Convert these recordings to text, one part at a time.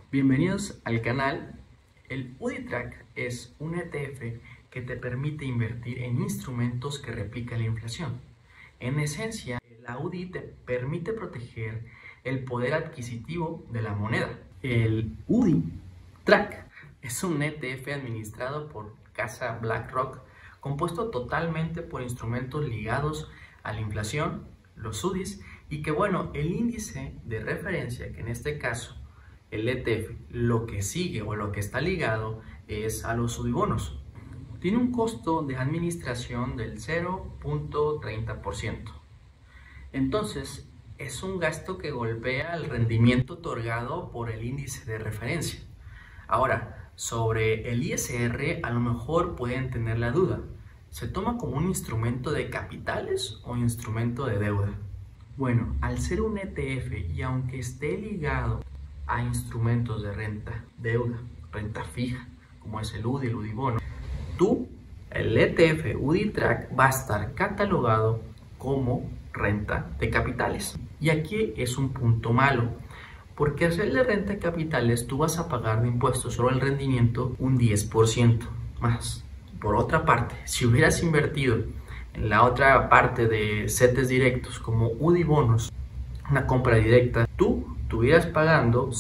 Bienvenidos al canal. El UDITRAC es un ETF que te permite invertir en instrumentos que replican la inflación. En esencia, la UDI te permite proteger el poder adquisitivo de la moneda. El UDITRAC es un ETF administrado por casa BlackRock, compuesto totalmente por instrumentos ligados a la inflación, los UDIs, y que el índice de referencia, que en este caso el ETF, lo que sigue o lo que está ligado es a los UDIbonos. Tiene un costo de administración del 0.30%. Entonces, es un gasto que golpea el rendimiento otorgado por el índice de referencia. Ahora, sobre el ISR, a lo mejor pueden tener la duda. ¿Se toma como un instrumento de capitales o instrumento de deuda? Bueno, al ser un ETF y aunque esté ligado a instrumentos de renta, deuda, renta fija, como es el UDI, el UDIbono, el ETF UDITRAC va a estar catalogado como renta de capitales. Y aquí es un punto malo, porque al ser de renta de capitales tú vas a pagar de impuestos sobre el rendimiento un 10% más. Por otra parte, si hubieras invertido en la otra parte de CETES directos como UDIbonos, una compra directa, tú estuvieras pagando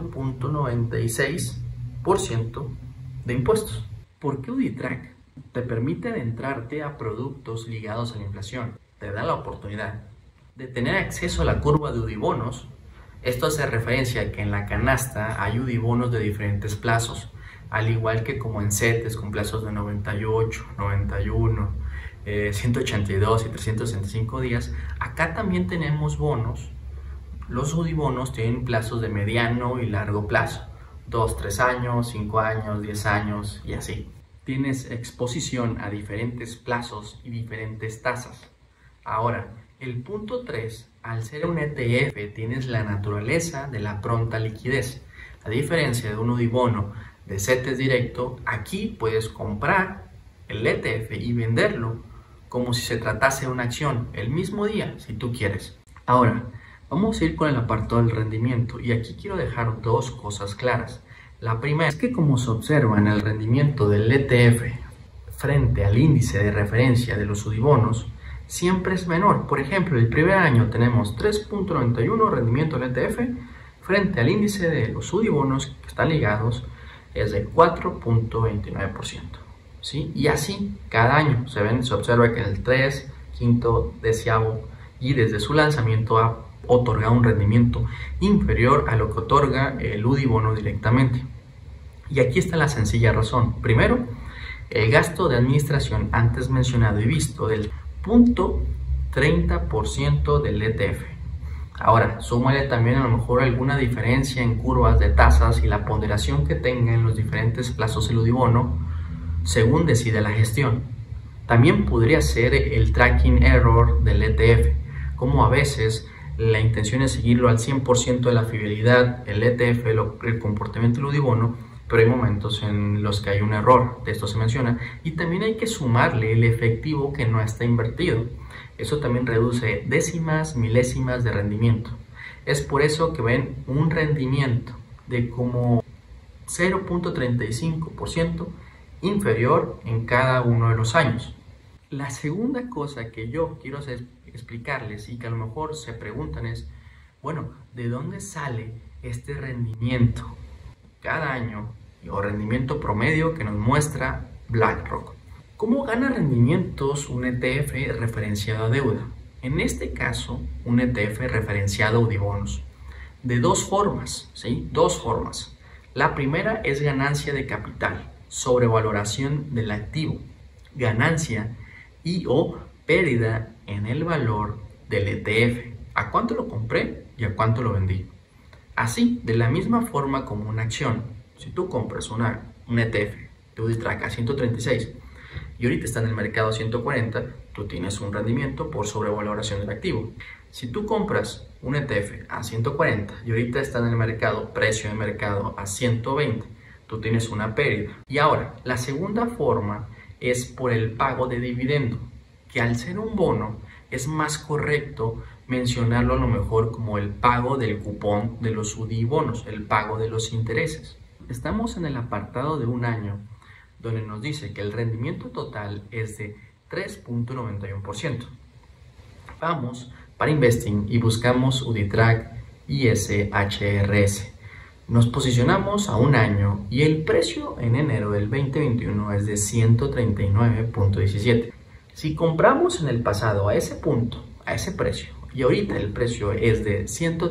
0.96% de impuestos. ¿Por qué UDITRAC? Te permite adentrarte a productos ligados a la inflación. Te da la oportunidad de tener acceso a la curva de UDIbonos. Esto hace referencia a que en la canasta hay UDIbonos de diferentes plazos, al igual que como en CETES con plazos de 98, 91, 182 y 365 días. Acá también tenemos bonos. Los UDIbonos tienen plazos de mediano y largo plazo, 2, 3 años, 5 años, 10 años y así. Tienes exposición a diferentes plazos y diferentes tasas. Ahora, el punto 3, al ser un ETF, tienes la naturaleza de la pronta liquidez. A diferencia de un UDIbono de CETES directo, aquí puedes comprar el ETF y venderlo como si se tratase de una acción el mismo día, si tú quieres. Ahora, vamos a ir con el apartado del rendimiento y aquí quiero dejar dos cosas claras. La primera es que como se observa en el rendimiento del ETF frente al índice de referencia de los UDIbonos, siempre es menor. Por ejemplo, el primer año tenemos 3.91 rendimiento del ETF frente al índice de los UDIbonos que están ligados es de 4.29%. ¿Sí? Y así cada año se observa que en el 3, quinto, deseavo y desde su lanzamiento ha otorgado un rendimiento inferior a lo que otorga el UDIbono directamente. Y aquí está la sencilla razón. Primero, el gasto de administración antes mencionado y visto del 0.30% del ETF. Ahora, súmale también a lo mejor alguna diferencia en curvas de tasas y la ponderación que tenga en los diferentes plazos el UDIbono, según decida la gestión. También podría ser el tracking error del ETF, como a veces la intención es seguirlo al 100% de la fidelidad, el ETF, el comportamiento del UDIbono, pero hay momentos en los que hay un error, de esto se menciona, y también hay que sumarle el efectivo que no está invertido. Eso también reduce décimas, milésimas de rendimiento. Es por eso que ven un rendimiento de como 0.35% inferior en cada uno de los años. La segunda cosa que yo quiero explicarles y que a lo mejor se preguntan es, ¿de dónde sale este rendimiento cada año o rendimiento promedio que nos muestra BlackRock? ¿Cómo gana rendimientos un ETF referenciado a deuda? En este caso, un ETF referenciado a UDIbonos. De dos formas, ¿sí? Dos formas. La primera es ganancia de capital, sobrevaloración del activo, ganancia y o pérdida en el valor del ETF. ¿A cuánto lo compré y a cuánto lo vendí? Así, de la misma forma como una acción. Si tú compras un ETF de UDITRAC a 136 y ahorita está en el mercado a 140, tú tienes un rendimiento por sobrevaloración del activo. Si tú compras un ETF a 140 y ahorita está en el mercado, precio de mercado a 120, tú tienes una pérdida. Y ahora, la segunda forma es por el pago de dividendo, que al ser un bono es más correcto mencionarlo a lo mejor como el pago del cupón de los UDIbonos, el pago de los intereses. Estamos en el apartado de un año, donde nos dice que el rendimiento total es de 3.91%. Vamos para Investing y buscamos UDITRAC ISHRS. Nos posicionamos a un año y el precio en enero del 2021 es de 139.17. Si compramos en el pasado a ese punto, a ese precio, y ahorita el precio es de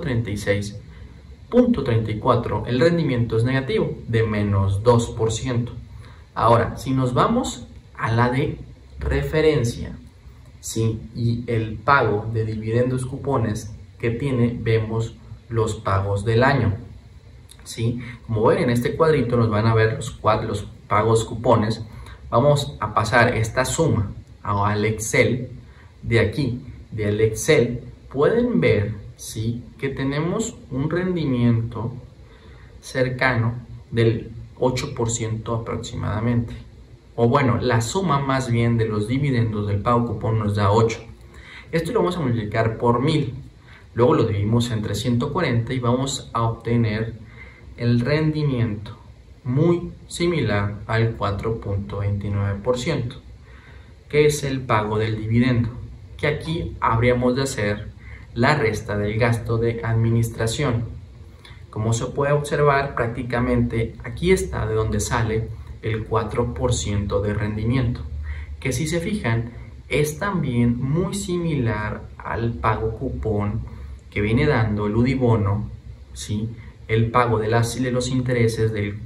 136.34, el rendimiento es negativo, de menos 2%. Ahora, si nos vamos a la de referencia, ¿sí? Y el pago de dividendos cupones que tiene, vemos los pagos del año, ¿sí? Como ven en este cuadrito nos van a ver los pagos cupones. Vamos a pasar esta suma al Excel. De aquí, del Excel, pueden ver, ¿sí?, que tenemos un rendimiento cercano del 8% aproximadamente. O bueno, la suma más bien de los dividendos del pago cupón nos da 8. Esto lo vamos a multiplicar por 1000. Luego lo dividimos entre 140 y vamos a obtener el rendimiento muy similar al 4.29%, que es el pago del dividendo, que aquí habríamos de hacer la resta del gasto de administración. Como se puede observar, prácticamente aquí está de donde sale el 4% de rendimiento, que si se fijan es también muy similar al pago cupón que viene dando el UDIbono, ¿sí?, el pago de los intereses del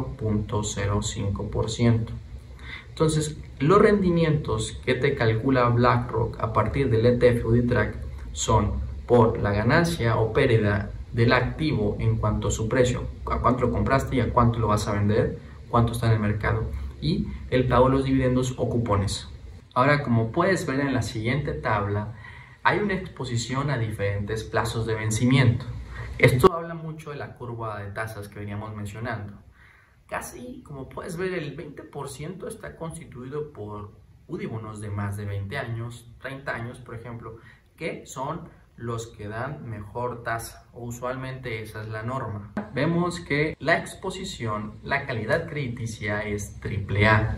4.05%. Entonces, los rendimientos que te calcula BlackRock a partir del ETF UDITRAC son por la ganancia o pérdida del activo en cuanto a su precio, a cuánto lo compraste y a cuánto lo vas a vender, cuánto está en el mercado, y el pago de los dividendos o cupones. Ahora, como puedes ver en la siguiente tabla, hay una exposición a diferentes plazos de vencimiento. Esto habla mucho de la curva de tasas que veníamos mencionando. Casi, como puedes ver, el 20% está constituido por UDIbonos de más de 20 años, 30 años, por ejemplo, que son los que dan mejor tasa, o usualmente esa es la norma. Vemos que la exposición, la calidad crediticia es AAA.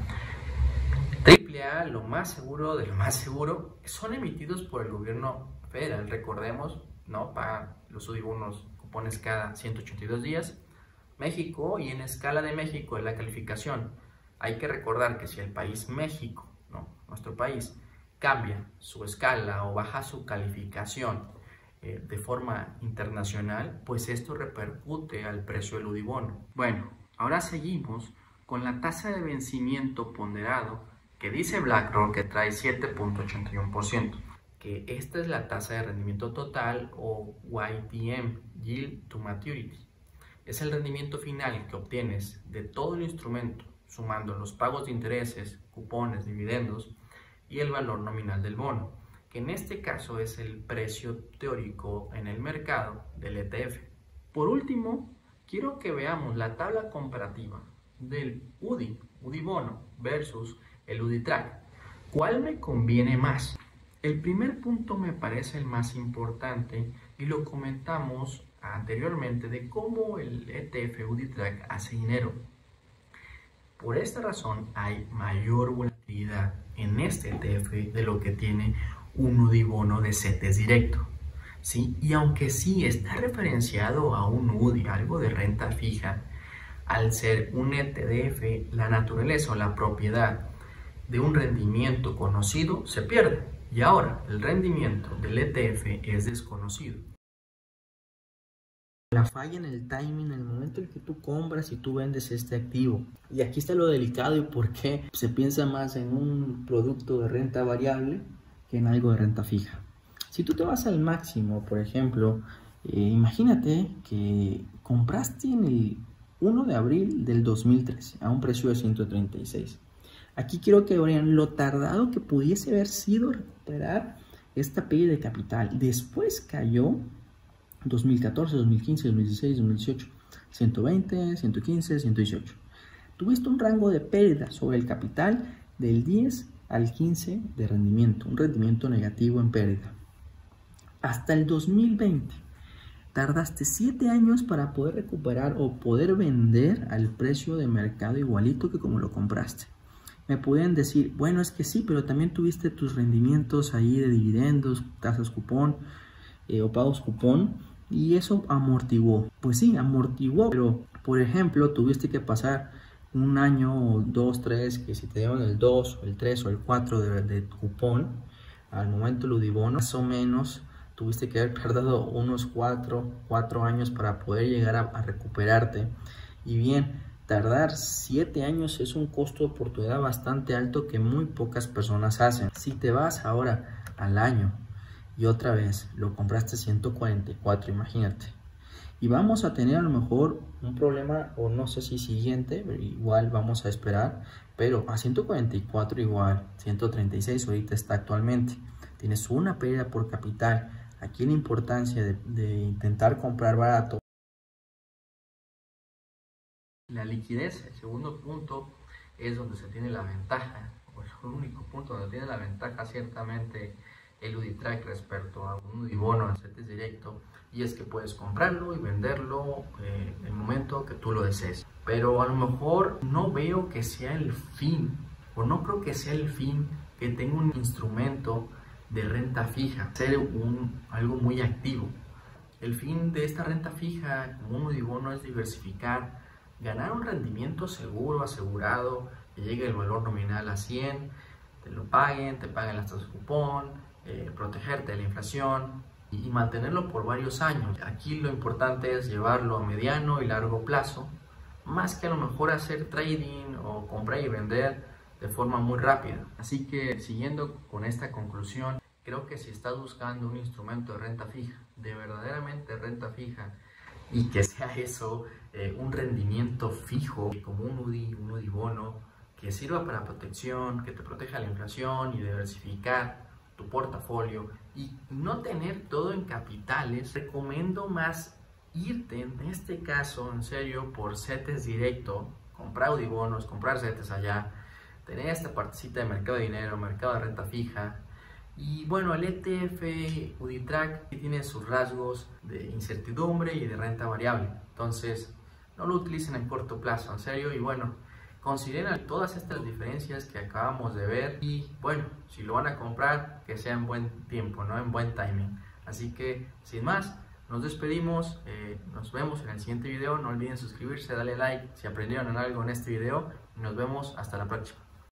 AAA, lo más seguro de lo más seguro, son emitidos por el gobierno federal, recordemos, ¿no? Pagan los UDIbonos cupones cada 182 días. México, y en escala de México, en la calificación, hay que recordar que si el país México, ¿no?, nuestro país, cambia su escala o baja su calificación de forma internacional, pues esto repercute al precio del UDIbono. Bueno, ahora seguimos con la tasa de vencimiento ponderado que dice BlackRock que trae 7.81%, que esta es la tasa de rendimiento total o YTM, Yield to Maturity. Es el rendimiento final que obtienes de todo el instrumento, sumando los pagos de intereses, cupones, dividendos y el valor nominal del bono, que en este caso es el precio teórico en el mercado del ETF. Por último, quiero que veamos la tabla comparativa del UDIbono versus el UDITRAC. ¿Cuál me conviene más? El primer punto me parece el más importante y lo comentamos anteriormente de cómo el ETF UDITRAC hace dinero. Por esta razón hay mayor volatilidad en este ETF de lo que tiene un UDIbono de CETES directo, ¿sí? Y aunque sí está referenciado a un UDI, algo de renta fija, al ser un ETF, la naturaleza o la propiedad de un rendimiento conocido se pierde. Y ahora el rendimiento del ETF es desconocido. La falla en el timing, en el momento en que tú compras y tú vendes este activo. Y aquí está lo delicado y por qué se piensa más en un producto de renta variable que en algo de renta fija. Si tú te vas al máximo, por ejemplo, imagínate que compraste en el 1 de abril del 2013 a un precio de 136. Aquí quiero que vean lo tardado que pudiese haber sido recuperar esta pérdida de capital. Después cayó 2014, 2015, 2016, 2018, 120, 115, 118. Tuviste un rango de pérdida sobre el capital del 10 al 15 de rendimiento, un rendimiento negativo en pérdida. hasta el 2020. Tardaste 7 años para poder recuperar o poder vender al precio de mercado igualito que como lo compraste. Me pueden decir, bueno, es que sí, pero también tuviste tus rendimientos ahí de dividendos, tasas cupón o pagos cupón, y eso amortiguó. Pues sí, amortiguó, pero por ejemplo, tuviste que pasar un año o 2, 3, que si te dieron el 2, el 3 o el 4 de cupón, al momento del Udibono, más o menos tuviste que haber perdido unos 4 años para poder llegar a recuperarte. Y bien, tardar 7 años es un costo de oportunidad bastante alto que muy pocas personas hacen. Si te vas ahora al año y otra vez lo compraste 144, imagínate. Y vamos a tener a lo mejor un problema, o no sé si siguiente, igual vamos a esperar, pero a 144 igual, 136 ahorita está actualmente. Tienes una pérdida por capital. Aquí la importancia de intentar comprar barato. La liquidez, el segundo punto, es donde se tiene la ventaja, o el único punto donde tiene la ventaja ciertamente el UdiTrack respecto a un Udibono en CETES directo, y es que puedes comprarlo y venderlo en el momento que tú lo desees. Pero a lo mejor no veo que sea el fin, o no creo que sea el fin que tenga un instrumento de renta fija, ser algo muy activo. El fin de esta renta fija como un Udibono es diversificar, ganar un rendimiento seguro, asegurado, que llegue el valor nominal a 100, te lo paguen, te paguen las tasas de cupón, protegerte de la inflación y mantenerlo por varios años. Aquí lo importante es llevarlo a mediano y largo plazo, más que a lo mejor hacer trading o comprar y vender de forma muy rápida. Así que siguiendo con esta conclusión, creo que si estás buscando un instrumento de renta fija, de verdaderamente renta fija, y que sea eso un rendimiento fijo como un Udibono que sirva para protección, que te proteja la inflación y diversificar tu portafolio y no tener todo en capitales, recomiendo más irte en este caso en serio por CETES directo, comprar Udibonos, comprar CETES allá, tener esta partecita de mercado de dinero, mercado de renta fija. Y bueno, el ETF UdiTrack tiene sus rasgos de incertidumbre y de renta variable, entonces no lo utilicen en corto plazo, en serio. Y bueno, consideren todas estas diferencias que acabamos de ver y bueno, si lo van a comprar, que sea en buen tiempo, no en buen timing. Así que sin más, nos despedimos, nos vemos en el siguiente video. No olviden suscribirse, darle like si aprendieron algo en este video y nos vemos hasta la próxima.